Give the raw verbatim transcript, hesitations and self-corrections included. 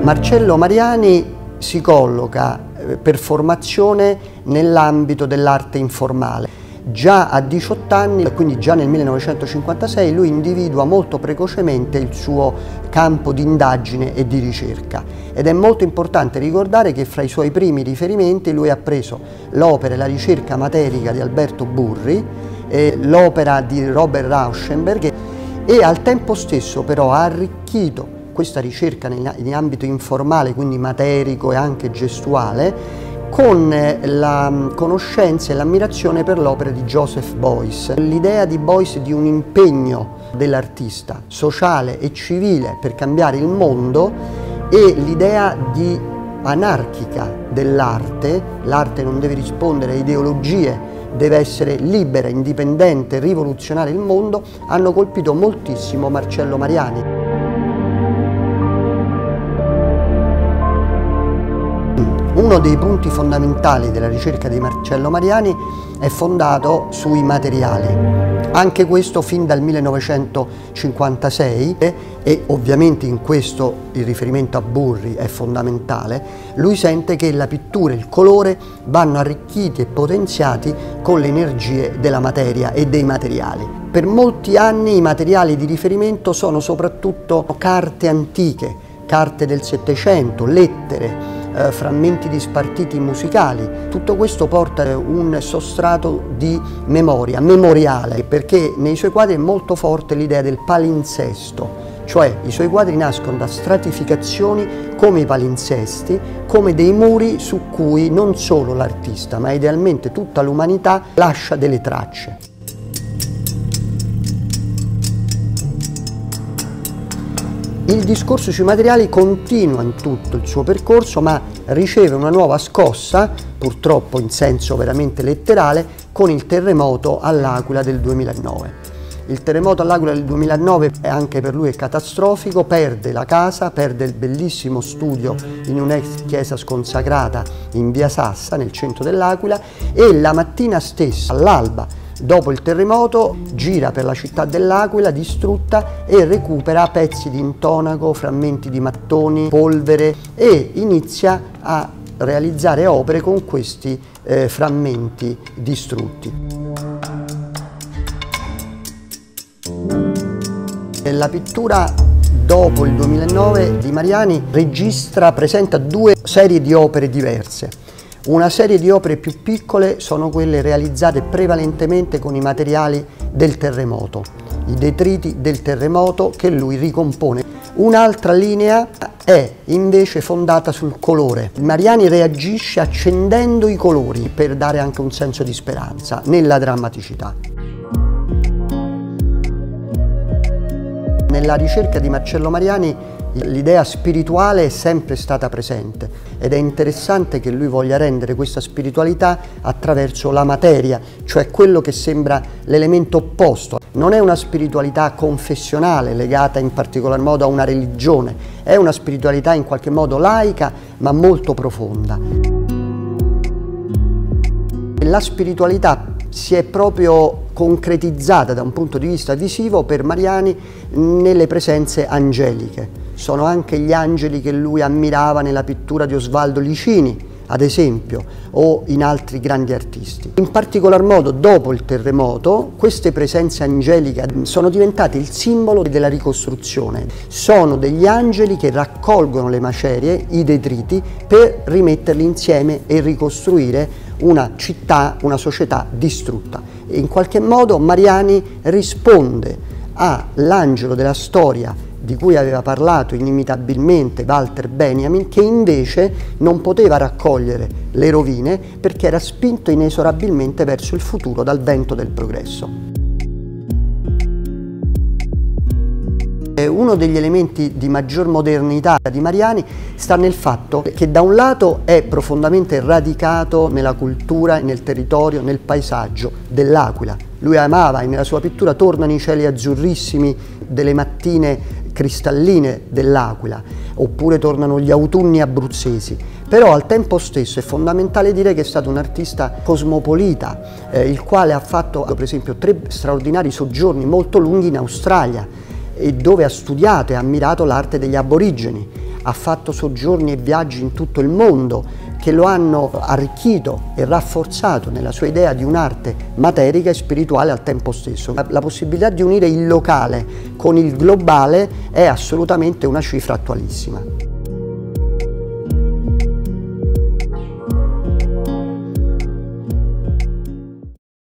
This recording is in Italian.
Marcello Mariani si colloca per formazione nell'ambito dell'arte informale. Già a diciotto anni, quindi già nel millenovecentocinquantasei, lui individua molto precocemente il suo campo di indagine e di ricerca. Ed è molto importante ricordare che fra i suoi primi riferimenti lui ha preso l'opera e la ricerca materica di Alberto Burri, eh, l'opera di Robert Rauschenberg, e al tempo stesso però ha arricchito questa ricerca in ambito informale, quindi materico e anche gestuale, con la conoscenza e l'ammirazione per l'opera di Joseph Beuys. L'idea di Beuys di un impegno dell'artista sociale e civile per cambiare il mondo e l'idea di anarchica dell'arte, l'arte non deve rispondere a ideologie, deve essere libera, indipendente, rivoluzionare il mondo, hanno colpito moltissimo Marcello Mariani. Uno dei punti fondamentali della ricerca di Marcello Mariani è fondato sui materiali, anche questo fin dal millenovecentocinquantasei, e ovviamente in questo il riferimento a Burri è fondamentale. Lui sente che la pittura e il colore vanno arricchiti e potenziati con le energie della materia e dei materiali. Per molti anni i materiali di riferimento sono soprattutto carte antiche, carte del Settecento, lettere, Eh, frammenti di spartiti musicali. Tutto questo porta un sostrato di memoria, memoriale, perché nei suoi quadri è molto forte l'idea del palinsesto, cioè i suoi quadri nascono da stratificazioni come i palinsesti, come dei muri su cui non solo l'artista, ma idealmente tutta l'umanità lascia delle tracce. Il discorso sui materiali continua in tutto il suo percorso, ma riceve una nuova scossa, purtroppo in senso veramente letterale, con il terremoto all'Aquila del duemilanove. Il terremoto all'Aquila del duemilanove è anche per lui catastrofico, perde la casa, perde il bellissimo studio in un'ex chiesa sconsacrata in via Sassa, nel centro dell'Aquila, e la mattina stessa, all'alba, dopo il terremoto, gira per la città dell'Aquila distrutta e recupera pezzi di intonaco, frammenti di mattoni, polvere, e inizia a realizzare opere con questi eh, frammenti distrutti. La pittura dopo il duemilanove di Mariani registra, presenta due serie di opere diverse. Una serie di opere più piccole sono quelle realizzate prevalentemente con i materiali del terremoto, i detriti del terremoto che lui ricompone. Un'altra linea è invece fondata sul colore. Mariani reagisce accendendo i colori per dare anche un senso di speranza nella drammaticità. Nella ricerca di Marcello Mariani l'idea spirituale è sempre stata presente ed è interessante che lui voglia rendere questa spiritualità attraverso la materia, cioè quello che sembra l'elemento opposto. Non è una spiritualità confessionale legata in particolar modo a una religione, è una spiritualità in qualche modo laica ma molto profonda. La spiritualità si è proprio concretizzata da un punto di vista visivo per Mariani nelle presenze angeliche. Sono anche gli angeli che lui ammirava nella pittura di Osvaldo Licini, ad esempio, o in altri grandi artisti. In particolar modo, dopo il terremoto, queste presenze angeliche sono diventate il simbolo della ricostruzione. Sono degli angeli che raccolgono le macerie, i detriti, per rimetterli insieme e ricostruire una città, una società distrutta. E in qualche modo Mariani risponde all'angelo della storia di cui aveva parlato inimitabilmente Walter Benjamin, che invece non poteva raccogliere le rovine perché era spinto inesorabilmente verso il futuro dal vento del progresso. Uno degli elementi di maggior modernità di Mariani sta nel fatto che da un lato è profondamente radicato nella cultura, nel territorio, nel paesaggio dell'Aquila. Lui amava, e nella sua pittura tornano i cieli azzurrissimi delle mattine cristalline dell'Aquila, oppure tornano gli autunni abruzzesi. Però al tempo stesso è fondamentale dire che è stato un artista cosmopolita, eh, il quale ha fatto per esempio tre straordinari soggiorni molto lunghi in Australia, e dove ha studiato e ammirato l'arte degli aborigeni. ha fatto soggiorni e viaggi in tutto il mondo che lo hanno arricchito e rafforzato nella sua idea di un'arte materica e spirituale al tempo stesso. La, la possibilità di unire il locale con il globale è assolutamente una cifra attualissima.